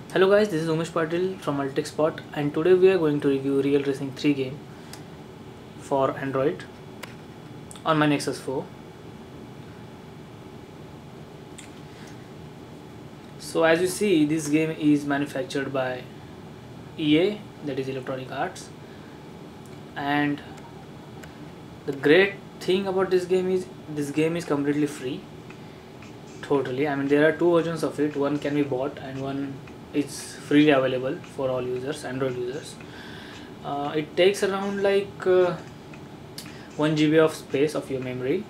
Hello guys, this is Umesh Patil from Altexpot, and today we are going to review Real Racing 3 game for Android on my Nexus 4. So as you see, this game is manufactured by EA, that is Electronic Arts, and the great thing about this game is completely free. Totally, I mean there are two versions of it. One can be bought and one is freely available for all users, Android users. It takes around 1 GB of space of your memory.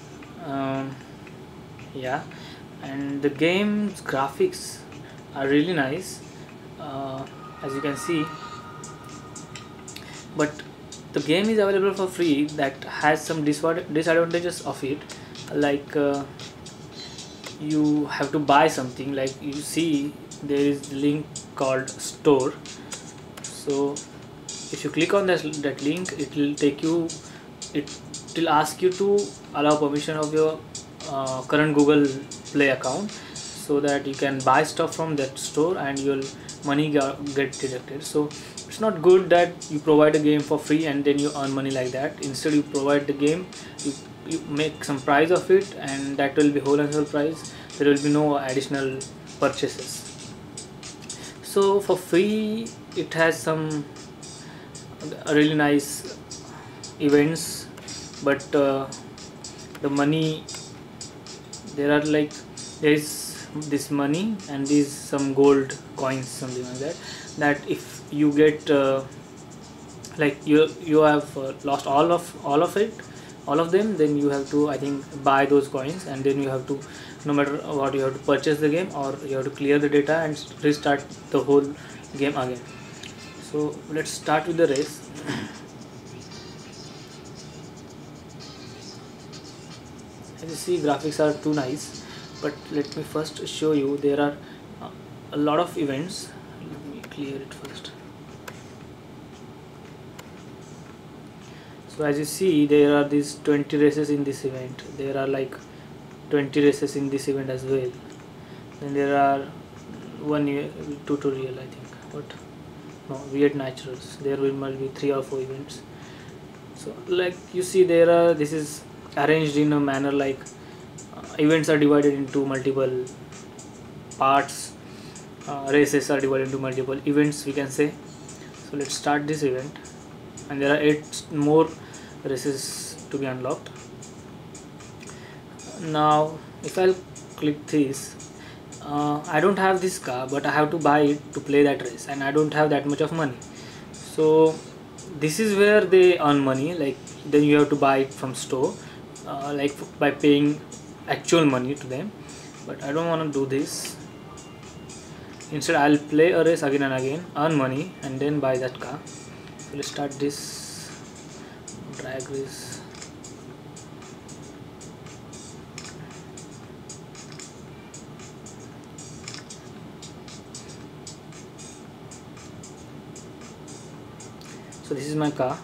Yeah, and the game's graphics are really nice, as you can see. But the game is available for free. That has some disadvantages of it, like you have to buy something. Like you see, there is a link called store. So if you click on that link, it will take you, it will ask you to allow permission of your current Google Play account, so that you can buy stuff from that store and your money get deducted. So it's not good that you provide a game for free and then you earn money like that. Instead, you provide the game, you make some price of it, and that will be whole and whole price. There will be no additional purchases. So for free, it has some really nice events, but the money, there is this money and these some gold coins, something like that, that if you get you have lost all of them, then you have to, I think, buy those coins, and then you have to, no matter what, you have to purchase the game, or you have to clear the data and restart the whole game again. So let's start with the race. As you see, graphics are too nice, but let me first show you. There are a lot of events. Let me clear it first. So as you see, there are these 20 races in this event. There are like 20 races in this event as well. Then there are one tutorial, I think. What? No, weird naturals. There will might be 3 or 4 events. So like you see, this is arranged in a manner like events are divided into multiple parts. Races are divided into multiple events, we can say. So let's start this event, and there are 8 more races to be unlocked. Now if I'll click this, I don't have this car, but I have to buy it to play that race, and I don't have that much of money. So this is where they earn money. Like, then you have to buy it from store, like by paying actual money to them. But I don't want to do this. Instead, I'll play a race again and again, earn money, and then buy that car. So let's start this drag race. So this is my car.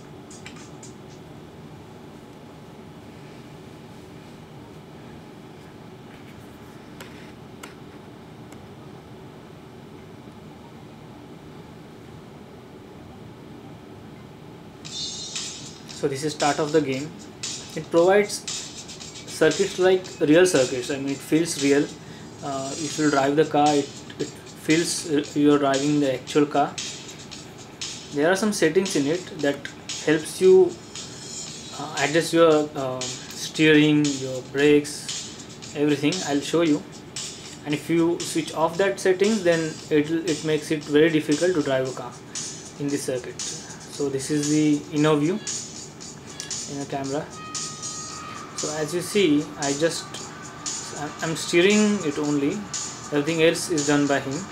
So this is start of the game. It provides circuits like real circuits. I mean, it feels real. If you drive the car, it feels you're driving the actual car. There are some settings in it that helps you adjust your steering, your brakes, everything. I'll show you. And if you switch off that settings, then it makes it very difficult to drive a car in this circuit. So this is the inner view in a camera. So as you see, I'm steering it only. Everything else is done by him.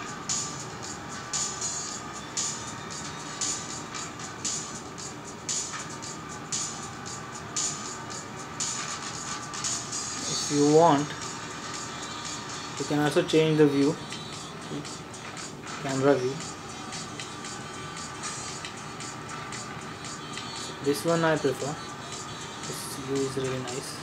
If you want, you can also change the view, camera view. This one I prefer. This view is really nice.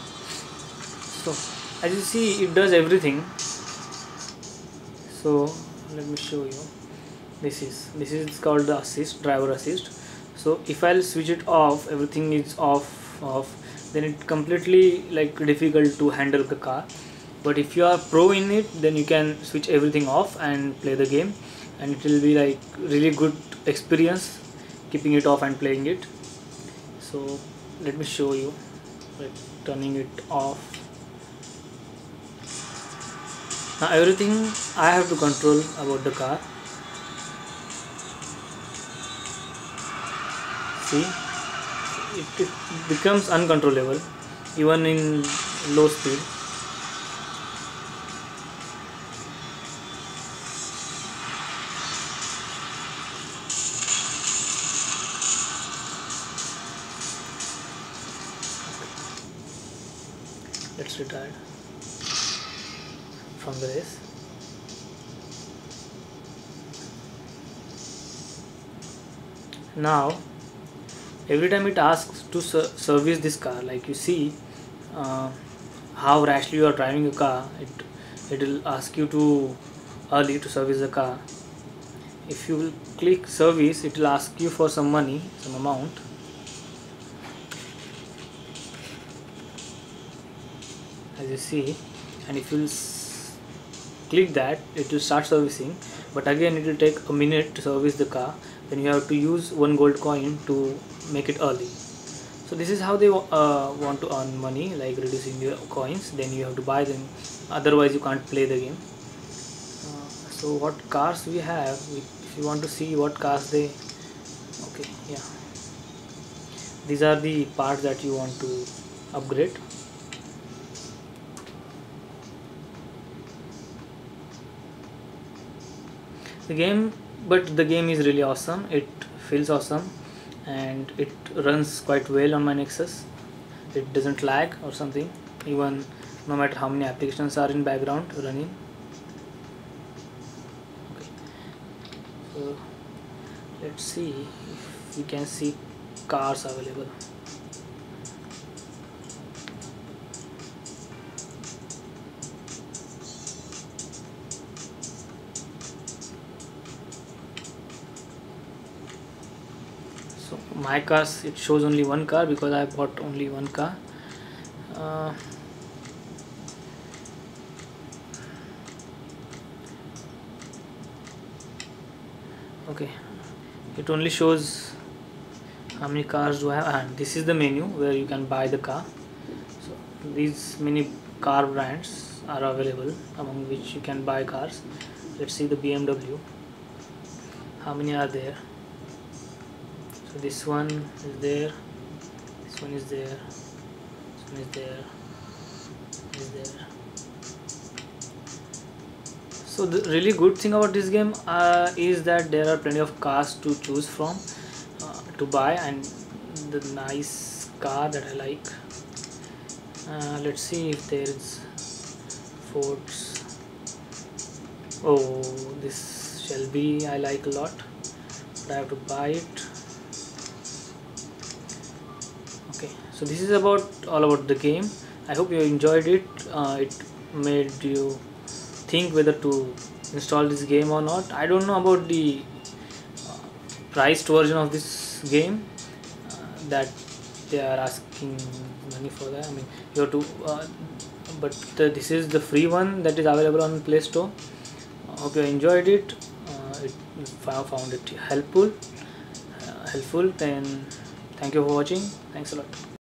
So as you see, it does everything. So let me show you. This is called the assist, driver assist. So if I'll switch it off, everything is off, then it completely like difficult to handle the car. But if you are pro in it, then you can switch everything off and play the game, and it will be like really good experience keeping it off and playing it. So let me show you, like turning it off. Now everything I have to control about the car. See, it becomes uncontrollable even in low speed. Let's retire from the race. Now every time it asks to service this car, like you see how rashly you are driving a car, it will ask you to early to service the car. If you will click service, it will ask you for some money, some amount. As you see, and if you click that, it will start servicing, but again it will take a minute to service the car. Then you have to use 1 gold coin to make it early. So this is how they want to earn money, like reducing your coins. Then you have to buy them, otherwise you can't play the game. So what cars we have, if you want to see what cars they, okay, yeah, these are the parts that you want to upgrade. The game is really awesome. It feels awesome and it runs quite well on my Nexus. It doesn't lag or something, even no matter how many applications are in background running. Okay, so let's see if we can see cars available. So my cars, it shows only one car because I bought only one car. Okay, it only shows how many cars do I have, and this is the menu where you can buy the car. So these many car brands are available, among which you can buy cars. Let's see the BMW, how many are there. So this one is there, this one is there, this one is there, is there. So the really good thing about this game is that there are plenty of cars to choose from to buy, and the nice car that I like. Let's see if there is Fords. Oh, this Shelby I like a lot, but I have to buy it. Okay, so this is all about the game. I hope you enjoyed it. It made you think whether to install this game or not. I don't know about the priced version of this game that they are asking money for that. I mean, you have to but this is the free one that is available on Play Store. Hope you enjoyed it. Found it helpful. Then thank you for watching. Thanks a lot.